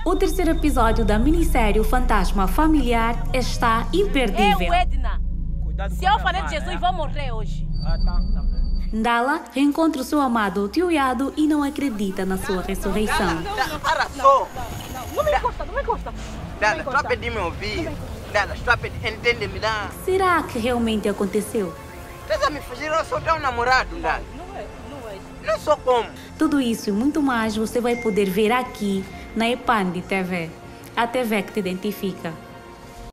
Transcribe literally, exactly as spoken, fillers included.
O terceiro episódio da minissérie O Fantasma Familiar está imperdível. Eu, Edna, se eu falei de Jesus, vou morrer hoje. Ah, tá, tá. Ndala reencontra o seu amado tio Yado e não acredita na sua ressurreição. Para só! Não me encosta, não me encosta. Dala, estou a pedir me ouvir. Dala, estou a pedir, entende-me, dá. Será que realmente aconteceu? Estás a me fugir, eu sou teu namorado, Dala. Não é, não é. Não sou como. Tudo isso e muito mais você vai poder ver aqui na Epandi T V, a T V que te identifica.